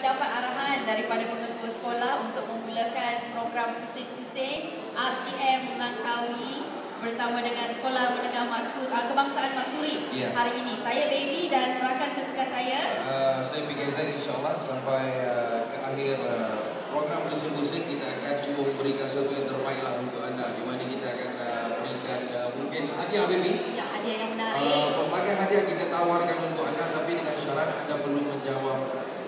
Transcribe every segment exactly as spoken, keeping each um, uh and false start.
mendapat arahan daripada pengetua sekolah untuk memulakan program pusing-pusing R T M Langkawi bersama dengan Sekolah Menengah Masur, uh, Kebangsaan Masuri ya. Hari ini. Saya Baby dan rakan setugas saya. Uh, saya Big Zack, insyaAllah sampai uh, ke akhir uh, program pusing-pusing kita akan cuba memberikan sesuatu yang terbaik lah untuk anda. Di mana kita akan uh, berikan uh, mungkin hadiah Baby. Ya, hadiah yang menarik. Uh, berbagai hadiah kita tawarkan untuk anda, tapi dengan syarat anda perlu menjawab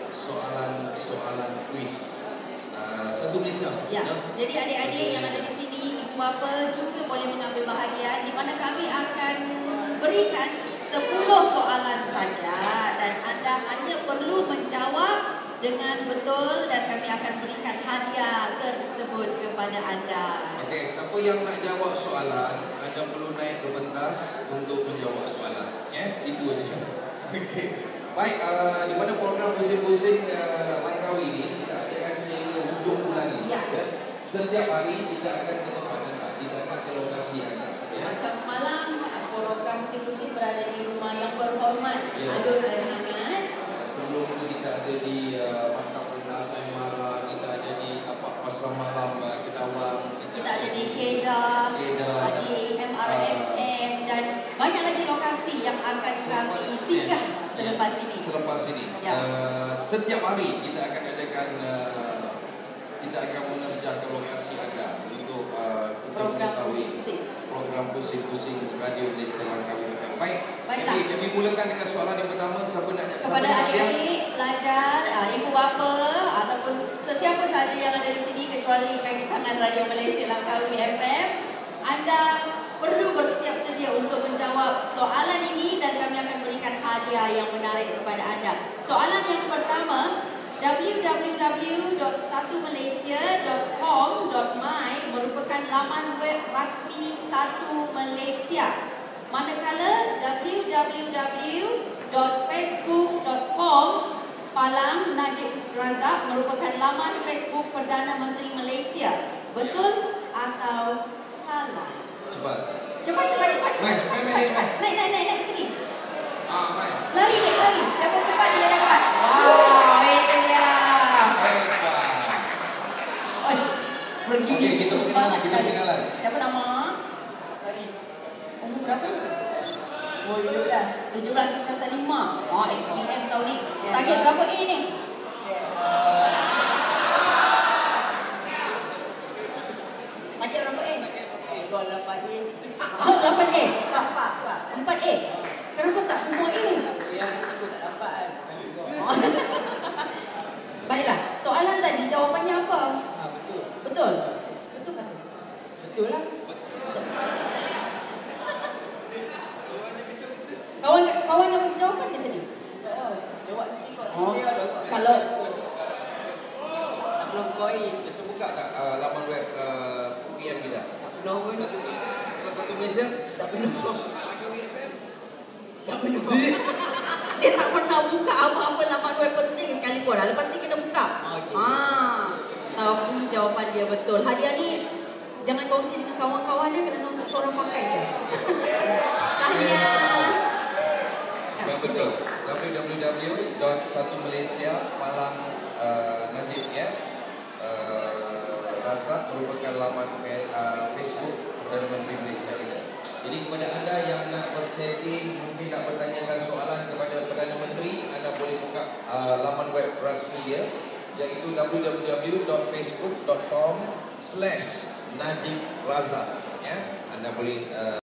soalan-soalan kuis. Uh, satu Malaysia. Ya. No? Jadi adik-adik yang ada di sini, ibu bapa juga boleh mengambil bahagian, di mana kami akan berikan sepuluh soalan saja dan anda hanya perlu menjawab dengan betul dan kami akan berikan hadiah tersebut kepada anda. Okey, siapa yang nak jawab soalan, anda perlu naik ke pentas untuk menjawab soalan. Ya, yeah? Itu aja. Okey. Baik, uh, di mana program pusing-pusing uh, Langkawi ini kita akan sehingga hujung bulan ini. Ya. Setiap hari kita akan ke tempat anda, kita akan ke lokasi anda. Ya. Macam semalam program pusing-pusing berada di rumah yang berhormat, Ya. Adun Arinangan. Sebelum itu kita ada di uh, Maktab Rendah Saimara, kita ada di Tapak Pasar Malam uh, Kedawang, kita, Kita ada di Kedah, Kedah, di M R S M uh, dan banyak lagi lokasi yang akan kami singgah selepas ini. Selepas ini, Ya. uh, setiap hari kita akan adakan, uh, kita akan menerjah ke lokasi anda untuk uh, kita Program mengetahui pusing-pusing. program pusing-pusing Radio Malaysia Langkawi F M. Baik, Baiklah. jadi kami mulakan dengan soalan yang pertama. Siapa nak siapa Kepada nak adik-adik, pelajar, uh, ibu bapa ataupun sesiapa sahaja yang ada di sini kecuali kaki tangan Radio Malaysia Langkawi F M, anda perlu bersiap sedia untuk menjawab soalan ini dan kami akan berikan hadiah yang menarik kepada anda. Soalan yang pertama, w w w dot satu malaysia dot com dot my merupakan laman web rasmi Satu Malaysia. Manakala w w w dot facebook dot com Palang Najib Razak merupakan laman Facebook Perdana Menteri Malaysia. Betul atau salah? Cepat. Cepat, cepat, cepat, cepat, Mai, cepat, mai, cepat, mai, cepat. Naik, naik, naik, naik sini. Ah, mai. Lari, naik, lari. Siapa cepat dia dapat. Wow, itu dia. Baiklah. Oi, pergi. Okey, kita kenalan, kita kenalan. Siapa nama? Umur berapa? Oh, tujuh belas. tujuh belas kata lima. Oh, S P M tahun ni. Target berapa A ni? Target berapa A? Kau dapat ni. Oh, lapan A. Empat, Pak. empat A. Kenapa tak semua A? Yang itu tak dapat kan. Baiklah, soalan tadi jawapannya apa? Ha, betul. Betul? Betul tak? Betul lah. Kawan kawan nak bagi jawapan dia tadi? Oh, jawab ni kau. Oh, Dia ada. kalau Tak belum koin. Bisa buka tak uh, laman web uh, P M kita? Tak belum pun. Satu Malaysia. Kalau Satu Malaysia. Tak belum. Langkawi F M. Tak belum. dia tak pernah buka apa-apa laman web penting sekalipun. Lepas ni kena buka. Okey. Ah, tapi jawapan dia betul. Hadiah ni jangan kongsi dengan kawan-kawan dia, kena nonton seorang pakai je. Tahniah. Yang betul. w w w dot satu malaysia palang uh, Najib ya. Uh, Razak merupakan laman uh, Facebook Perdana Menteri Malaysia kita. Jadi kepada anda yang nak berchatting, mungkin nak bertanyakan soalan kepada Perdana Menteri, anda boleh buka uh, laman web rasmi dia, iaitu w w w dot facebook dot com slash Najib Razak ya. Anda boleh uh,